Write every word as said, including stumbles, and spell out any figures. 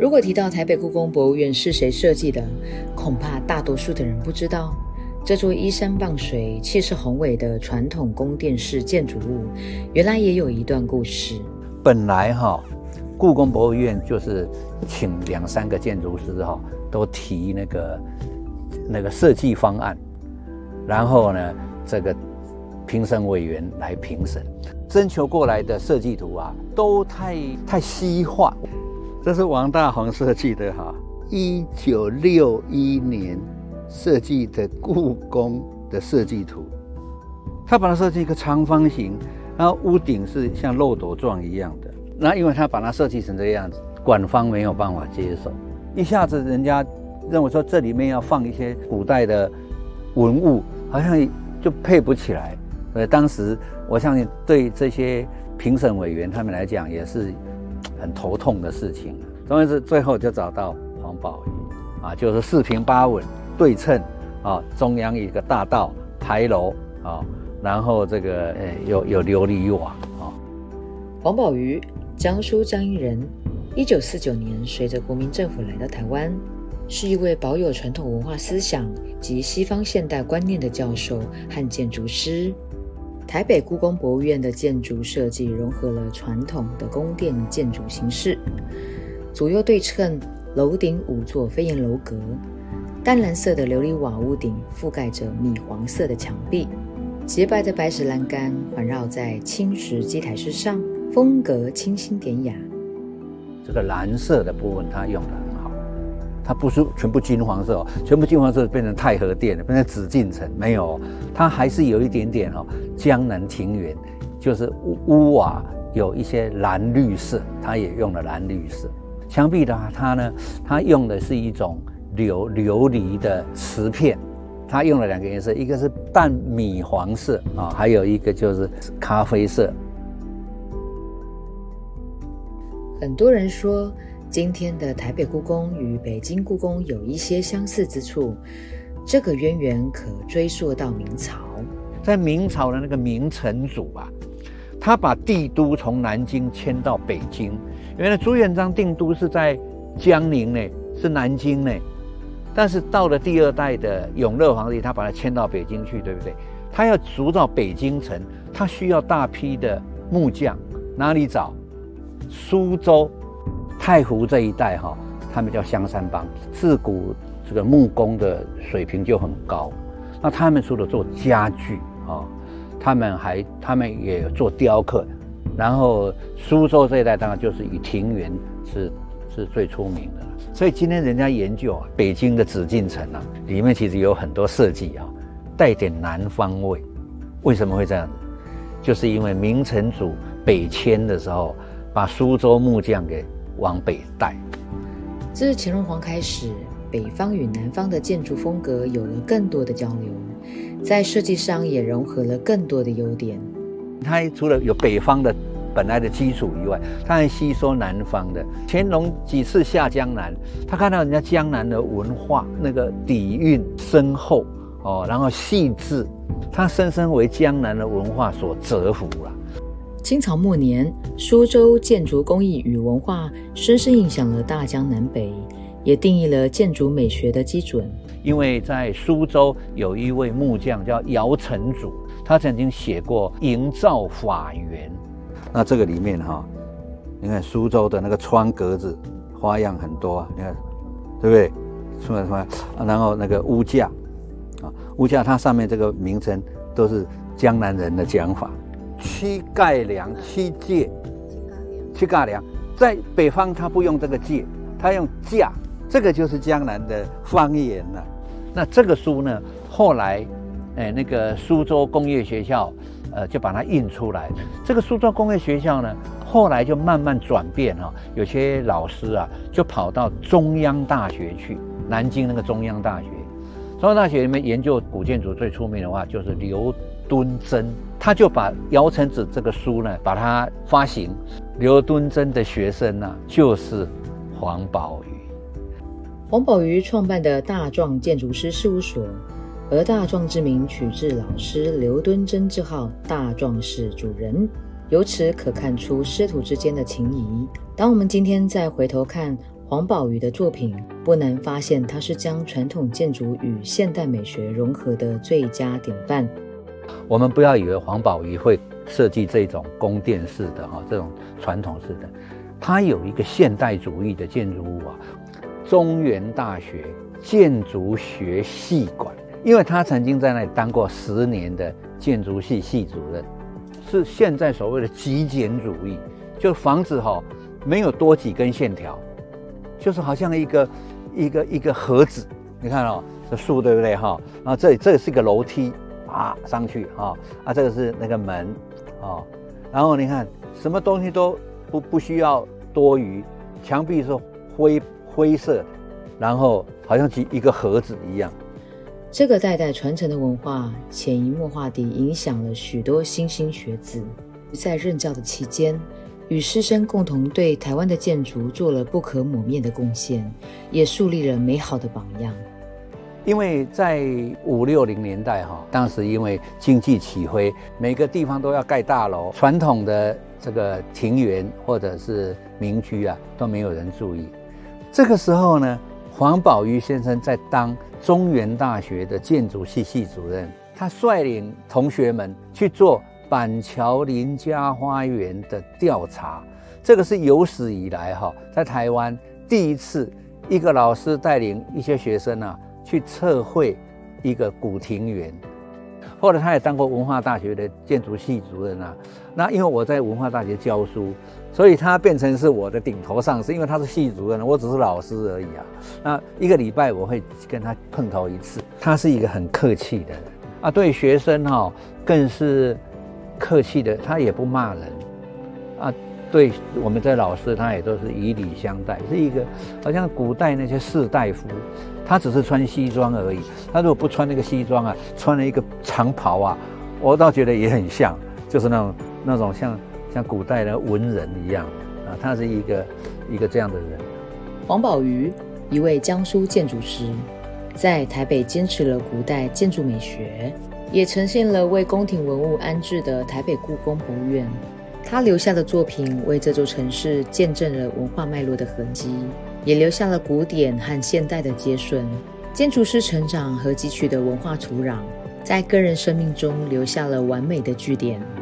如果提到台北故宫博物院是谁设计的，恐怕大多数的人不知道，这座依山傍水、气势宏伟的传统宫殿式建筑物，原来也有一段故事。 本来哈，故宫博物院就是请两三个建筑师哈，都提那个那个设计方案，然后呢，这个评审委员来评审，征求过来的设计图啊，都太太西化。这是王大闳设计的哈，一九六一年设计的故宫的设计图，他把它设计一个长方形，然后屋顶是像漏斗状一样的。那因为他把它设计成这个样子，馆方没有办法接受，一下子人家认为说这里面要放一些古代的文物，好像就配不起来。所以当时我相信对这些评审委员他们来讲也是很头痛的事情。总之最后就找到黄宝瑜啊，就是四平八稳、对称啊，中央一个大道牌楼啊，然后这个呃有有琉璃瓦啊。 黄宝瑜，江苏江阴人，一九四九年随着国民政府来到台湾，是一位保有传统文化思想及西方现代观念的教授和建筑师。台北故宫博物院的建筑设计融合了传统的宫殿建筑形式，左右对称，楼顶五座飞檐楼阁，淡蓝色的琉璃瓦屋顶覆盖着米黄色的墙壁，洁白的白石栏杆环绕在青石基台之上，风格清新典雅。 这个蓝色的部分它用得很好，它不是全部金黄色哦，全部金黄色变成太和殿了，变成紫禁城，没有，它还是有一点点哦，江南庭园，就是屋屋瓦有一些蓝绿色，它也用了蓝绿色。墙壁的话，它呢，它用的是一种琉琉璃的瓷片，它用了两个颜色，一个是淡米黄色啊，还有一个就是咖啡色。 很多人说，今天的台北故宫与北京故宫有一些相似之处，这个渊源可追溯到明朝。 在明朝的那个明成祖啊，他把帝都从南京迁到北京。原来朱元璋定都是在江宁呢，是南京呢，但是到了第二代的永乐皇帝，他把它迁到北京去，对不对？他要筑造北京城，他需要大批的木匠，哪里找？苏州、太湖这一带哈，他们叫香山帮，自古这个木工的水平就很高。那他们除了做家具啊，他们还他们也有做雕刻。然后苏州这一带当然就是以庭园是是最出名的了。所以今天人家研究啊，北京的紫禁城啊，里面其实有很多设计啊，带点南方味。为什么会这样子？就是因为明成祖北迁的时候，把苏州木匠给往北带。 自乾隆皇开始，北方与南方的建筑风格有了更多的交流，在设计上也融合了更多的优点。 它除了有北方的本来的基础以外，它还吸收南方的。乾隆几次下江南，他看到人家江南的文化那个底蕴深厚哦，然后细致，他深深为江南的文化所折服了。 清朝末年，苏州建筑工艺与文化深深影响了大江南北，也定义了建筑美学的基准。 因为在苏州有一位木匠叫姚承祖，他曾经写过《营造法源》。那这个里面哈，你看苏州的那个窗格子花样很多啊，你看对不对？出来出来，然后那个屋架啊，屋架它上面这个名称都是江南人的讲法。七盖梁、七界、七盖梁，在北方他不用这个界，他用架，这个就是江南的方言了。那这个书呢，后来，哎，那个苏州工业学校，呃，就把它印出来。这个苏州工业学校呢，后来就慢慢转变哈、哦，有些老师啊，就跑到中央大学去，南京那个中央大学。中央大学里面研究古建筑最出名的话，就是刘敦桢，他就把姚承子这个书呢，把它发行。刘敦桢的学生呢、啊，就是黄宝瑜。 黄宝瑜创办的大壮建筑师事务所，而大壮之名取自老师刘敦桢之号大壮是主人，由此可看出师徒之间的情谊。当我们今天再回头看黄宝瑜的作品，不难发现他是将传统建筑与现代美学融合的最佳典范。 我们不要以为黄宝瑜会设计这种宫殿式的哈，这种传统式的，他有一个现代主义的建筑物啊，中原大学建筑学系馆，因为他曾经在那里当过十年的建筑系系主任，是现在所谓的极简主义，就房子哈没有多几根线条，就是好像一个一个一个盒子，你看哦，这树对不对哈？然后这里这里是一个楼梯啊上去哈啊，这个是那个门啊，然后你看什么东西都不不需要多余，墙壁是灰灰色的，然后好像一个盒子一样。 这个代代传承的文化，潜移默化地影响了许多新兴学子。在任教的期间，与师生共同对台湾的建筑做了不可磨灭的贡献，也树立了美好的榜样。 因为在五六零年代哈，当时因为经济起飞，每个地方都要盖大楼，传统的这个庭园或者是民居啊都没有人注意。这个时候呢，黄宝瑜先生在当中原大学的建筑系系主任，他率领同学们去做板桥林家花园的调查，这个是有史以来哈，在台湾第一次一个老师带领一些学生啊去测绘一个古庭园。后来他也当过文化大学的建筑系主任啊。那因为我在文化大学教书，所以他变成是我的顶头上司，因为他是系主任，我只是老师而已啊。那一个礼拜我会跟他碰头一次。他是一个很客气的人啊，对学生哈、哦、更是客气的，他也不骂人啊。对我们的老师，他也都是以礼相待，是一个好像古代那些士大夫，他只是穿西装而已。他如果不穿那个西装啊，穿了一个长袍啊，我倒觉得也很像，就是那种那种像像古代的文人一样啊。他是一个一个这样的人。 黄宝瑜，一位江苏建筑师，在台北坚持了古代建筑美学，也呈现了为宫廷文物安置的台北故宫博物院。他留下的作品为这座城市见证了文化脉络的痕迹，也留下了古典和现代的接顺。建筑师成长和汲取的文化土壤，在个人生命中留下了完美的句点。